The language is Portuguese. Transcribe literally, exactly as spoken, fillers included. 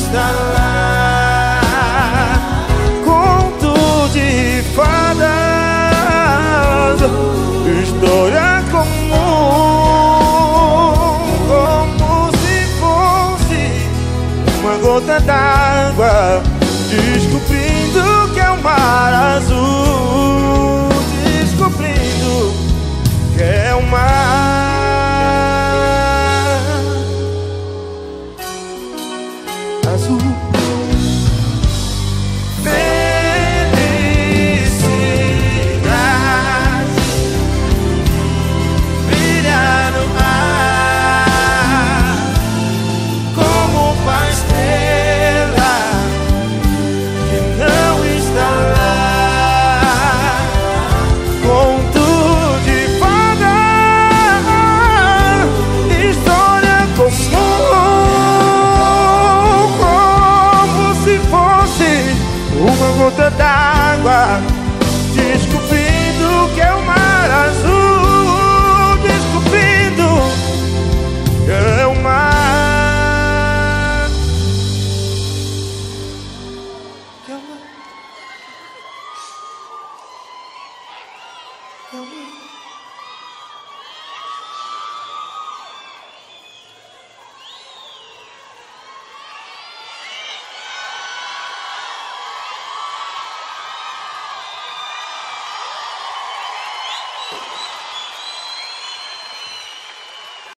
está lá. Conto de fadas, história comum, como se fosse uma gota d'água, descobrindo que é o mar azul, descobrindo que é o mar